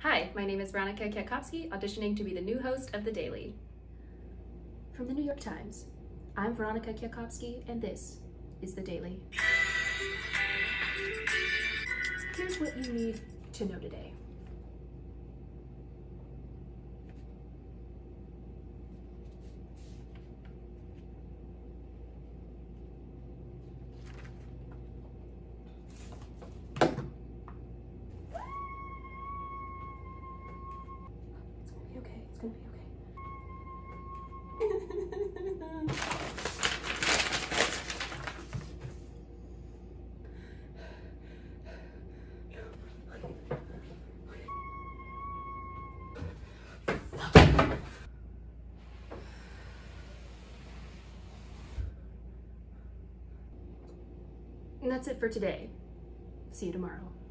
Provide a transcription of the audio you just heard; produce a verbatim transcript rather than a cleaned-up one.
Hi, my name is Veronica Kwiatkowski, auditioning to be the new host of The Daily. From the New York Times, I'm Veronica Kwiatkowski, and this is The Daily. Here's what you need to know today. Okay, it's gonna be okay. And that's it for today. See you tomorrow.